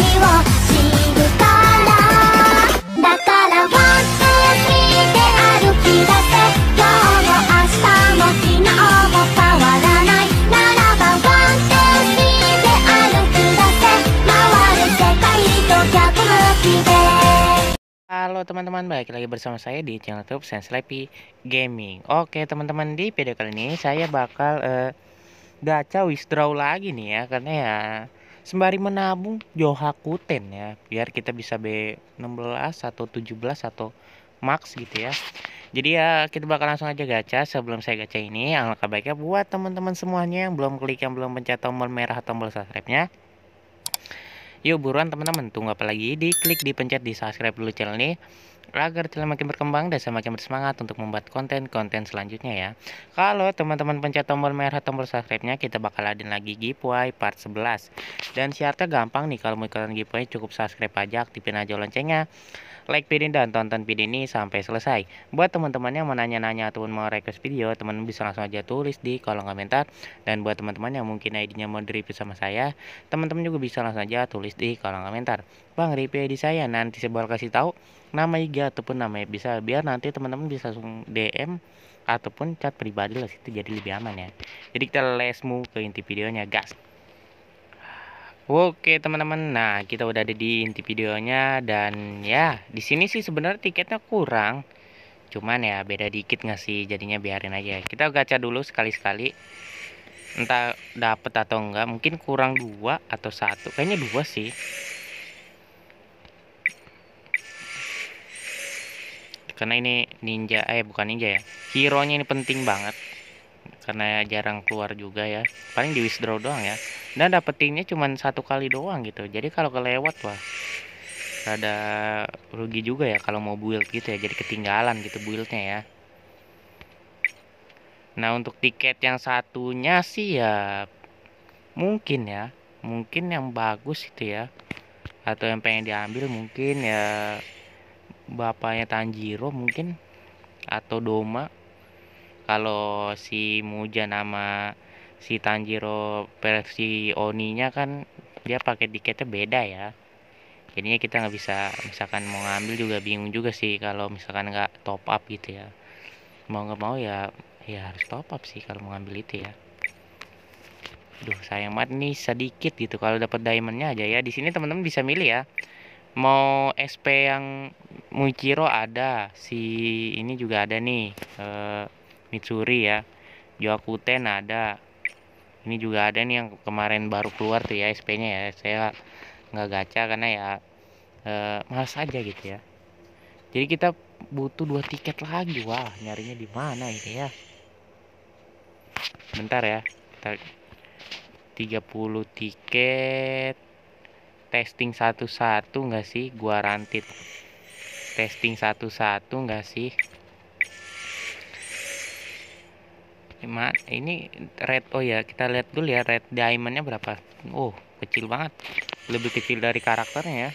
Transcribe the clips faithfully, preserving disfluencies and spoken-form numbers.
知るからだからワンツースリーで歩き出せ今日も明日も昨日も変わらないならばワンツースリーで歩き出せ回る世界と逆向きで。 Halo teman-teman, balik lagi bersama saya di channel YouTube Senslepi Gaming. Oke teman-teman, di video kali ini saya bakal uh, gacha withdraw lagi nih ya, karena ya sembari menabung Johakuten ya, biar kita bisa B enam belas atau tujuh belas atau max gitu ya. Jadi ya kita bakal langsung aja gacha. Sebelum saya gacha ini, alangkah baiknya buat teman-teman semuanya yang belum klik, yang belum pencet tombol merah tombol subscribe-nya, yuk buruan teman-teman, tunggu apa lagi, diklik, dipencet, di subscribe dulu channel ini agar channel makin berkembang dan semakin bersemangat untuk membuat konten-konten selanjutnya ya. Kalau teman-teman pencet tombol merah tombol subscribe-nya, kita bakal adain lagi giveaway part sebelas. Dan syaratnya gampang nih, kalau mau ikutan giveaway cukup subscribe aja, aktifin aja loncengnya, like video dan tonton video ini sampai selesai. Buat teman-teman yang mau nanya-nanya ataupun mau request video, teman-teman bisa langsung aja tulis di kolom komentar. Dan buat teman-teman yang mungkin I D-nya mau di-review sama saya, teman-teman juga bisa langsung aja tulis di kolom komentar. Bang, review I D saya, nanti saya bakal kasih tahu nama I G ataupun nama bisa, biar nanti teman-teman bisa langsung D M ataupun chat pribadi lah, situ jadi lebih aman ya. Jadi kita let's move ke inti videonya, guys. Oke teman-teman, nah kita udah ada di inti videonya, dan ya di sini sih sebenarnya tiketnya kurang, cuman ya beda dikit nggak sih, jadinya biarin aja. Kita gacha dulu sekali-sekali, entah dapet atau enggak, mungkin kurang dua atau satu, kayaknya dua sih. Karena ini ninja, eh bukan ninja ya, hero nya ini penting banget, karena jarang keluar juga ya, paling di withdraw doang ya, dan dapetinnya cuma satu kali doang gitu. Jadi kalau kelewat wah ada rugi juga ya kalau mau build gitu ya, jadi ketinggalan gitu buildnya ya. Nah untuk tiket yang satunya sih ya mungkin ya, mungkin yang bagus itu ya, atau yang pengen diambil mungkin ya bapaknya Tanjiro mungkin, atau Doma. Kalau si Muja nama si Tanjiro versi Oninya kan dia pakai tiketnya beda ya, jadinya kita nggak bisa, misalkan mau ngambil juga bingung juga sih kalau misalkan nggak top up gitu ya. Mau nggak mau ya ya harus top up sih kalau mau ngambil itu ya. Duh sayang banget nih sedikit gitu kalau dapat diamondnya aja ya. Di sini teman-teman bisa milih ya, mau S P yang Muichiro ada, si ini juga ada nih, eh, Mitsuri ya, Johakuten ada, ini juga ada nih yang kemarin baru keluar tuh ya S P-nya ya. Saya nggak gacha karena ya eh, malas aja gitu ya. Jadi kita butuh dua tiket lagi. Wah nyarinya di mana ini ya, bentar ya. Kita tiga puluh tiket testing satu-satu nggak sih, gua rantit testing satu-satu nggak sih. Ini red, oh ya kita lihat dulu ya red diamondnya berapa. Oh kecil banget, lebih kecil dari karakternya ya.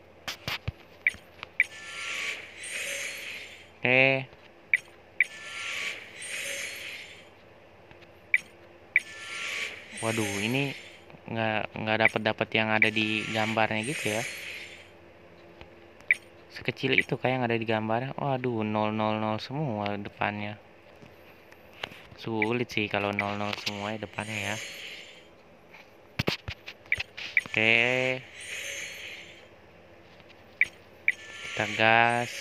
Oke, waduh ini nggak nggak dapat dapat yang ada di gambarnya gitu ya, sekecil itu kayak yang ada di gambarnya. Waduh nol nol nol semua depannya, sulit sih kalau nol nol semua depannya ya. Oke kita gas.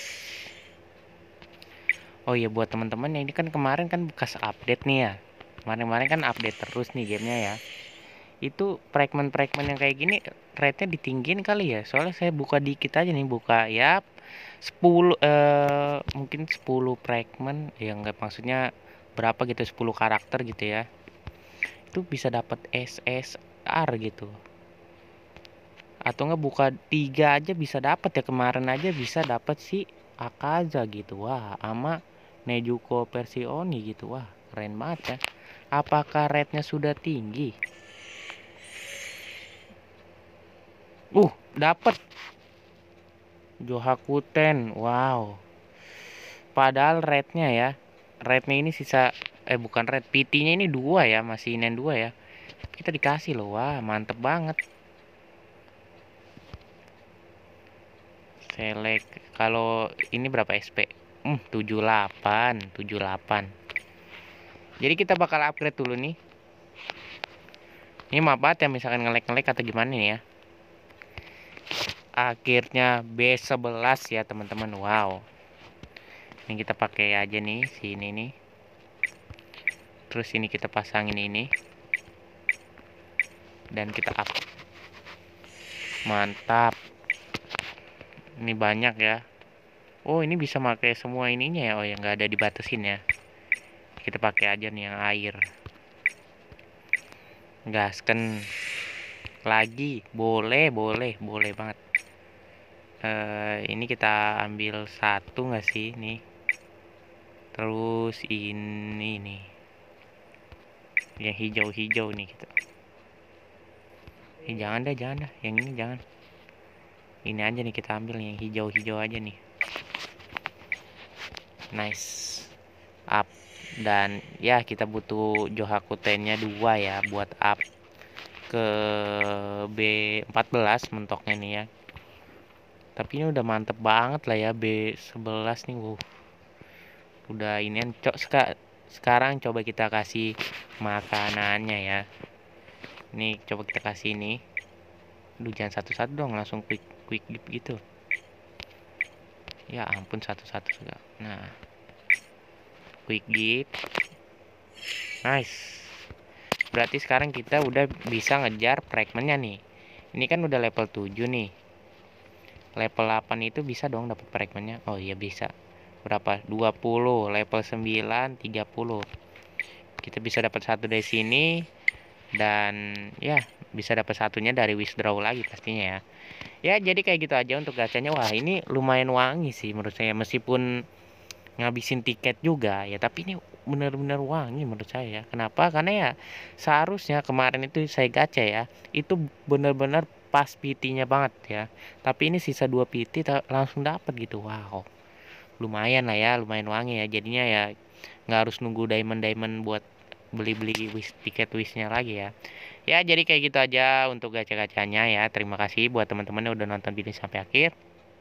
Oh iya buat teman-teman yang ini kan kemarin kan bekas update nih ya, kemarin-kemarin kan update terus nih gamenya ya. Itu fragment-fragment yang kayak gini rate-nya ditinggiin kali ya, soalnya saya buka dikit aja nih, buka ya sepuluh eh, mungkin sepuluh fragment ya, enggak maksudnya berapa gitu, sepuluh karakter gitu ya, itu bisa dapat S S R gitu, atau enggak buka tiga aja bisa dapat ya. Kemarin aja bisa dapat si Akaza gitu, wah ama Nezuko versi Oni gitu, wah keren banget ya. Apakah rate-nya sudah tinggi? Uh, dapat Johakuten. Wow. Padahal rate-nya ya, rate-nya ini sisa, eh bukan rate, P T-nya ini dua ya, masih inen dua ya. Kita dikasih loh. Wah, mantep banget. select. Kalau ini berapa S P? Hmm, tujuh puluh delapan, tujuh puluh delapan. Jadi kita bakal upgrade dulu nih. Ini maaf banget ya misalkan ngelek-ngelek atau gimana nih ya. Akhirnya B sebelas ya teman-teman. Wow. Ini kita pakai aja nih sini nih. Terus ini kita pasangin ini. Dan kita up. Mantap. Ini banyak ya. Oh, ini bisa pakai semua ininya ya. Oh, yang nggak ada dibatasin ya. Kita pakai aja nih yang air. Gasken lagi. Boleh, boleh, boleh banget. Uh, ini kita ambil satu nggak sih nih. Terus ini nih. Yang hijau-hijau nih gitu. Eh, jangan dah, jangan dah. Yang ini jangan. Ini aja nih kita ambil yang hijau-hijau aja nih. Nice. Up. Dan ya kita butuh Johakuten-nya dua ya buat up ke B empat belas mentoknya nih ya. Tapi ini udah mantep banget lah ya B sebelas nih. Wow. Udah ini cok seka, sekarang coba kita kasih makanannya ya. Ini coba kita kasih ini. Duh, jangan satu-satu dong, langsung quick quick gitu. Ya ampun, satu-satu juga. Nah, quick gift. Nice. Berarti sekarang kita udah bisa ngejar fragmentnya nih. Ini kan udah level tujuh nih. Level delapan itu bisa dong dapat fragmentnya. Oh iya bisa. Berapa? dua puluh. Level sembilan tiga puluh. Kita bisa dapat satu dari sini. Dan ya bisa dapat satunya dari withdraw lagi pastinya ya. Ya jadi kayak gitu aja untuk gacanya. Wah ini lumayan wangi sih menurut saya. Meskipun ngabisin tiket juga ya, tapi ini benar-benar wangi menurut saya. Kenapa? Karena ya seharusnya kemarin itu saya gacha ya, itu benar-benar pas P T-nya banget ya. Tapi ini sisa dua P T langsung dapat gitu. Wow. Lumayan lah ya, lumayan wangi ya. Jadinya ya nggak harus nunggu diamond-diamond buat beli-beli wish, tiket wishnya lagi ya. Ya jadi kayak gitu aja untuk gacha-gacanya ya. Terima kasih buat teman-teman yang udah nonton video sampai akhir.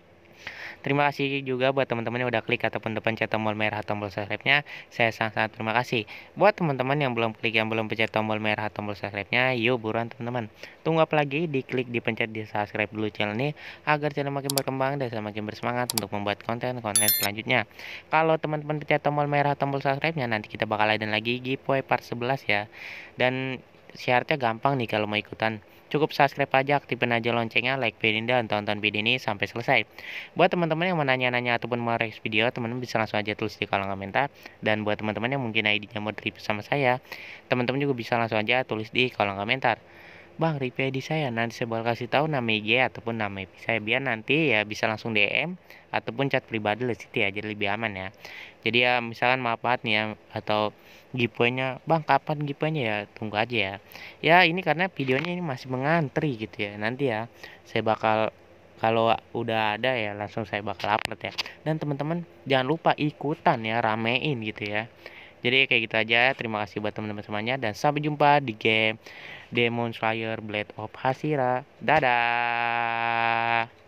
Terima kasih juga buat teman-teman yang udah klik ataupun udah pencet tombol merah tombol subscribe-nya. Saya sangat-sangat terima kasih. Buat teman-teman yang belum klik, yang belum pencet tombol merah tombol subscribe-nya, yuk buruan teman-teman. Tunggu apa lagi? Diklik, dipencet, di subscribe dulu channel ini agar channel makin berkembang dan semakin bersemangat untuk membuat konten-konten selanjutnya. Kalau teman-teman pencet tombol merah tombol subscribe-nya, nanti kita bakal adain lagi giveaway part sebelas ya. Dan syaratnya gampang nih kalau mau ikutan. Cukup subscribe aja, aktifin aja loncengnya, like video ini, dan tonton video ini sampai selesai. Buat teman-teman yang mau nanya-nanya ataupun mau reaksi video, teman-teman bisa langsung aja tulis di kolom komentar. Dan buat teman-teman yang mungkin I D-nya mau di-review sama saya, teman-teman juga bisa langsung aja tulis di kolom komentar. Bang, review I D saya, nanti saya bakal kasih tahu nama I G ataupun nama I P saya, biar nanti ya bisa langsung D M ataupun chat pribadi di situ ya, jadi lebih aman ya. Jadi ya misalkan maaf banget nih ya, atau giveaway-nya, bang kapan giveaway-nya ya, tunggu aja ya. Ya ini karena videonya ini masih mengantri gitu ya. Nanti ya saya bakal, kalau udah ada ya langsung saya bakal upload ya. Dan teman-teman jangan lupa ikutan ya, ramein gitu ya. Jadi kayak gitu aja. Terima kasih buat teman-teman semuanya dan sampai jumpa di game Demon Slayer Blade of Hashira. Dadah.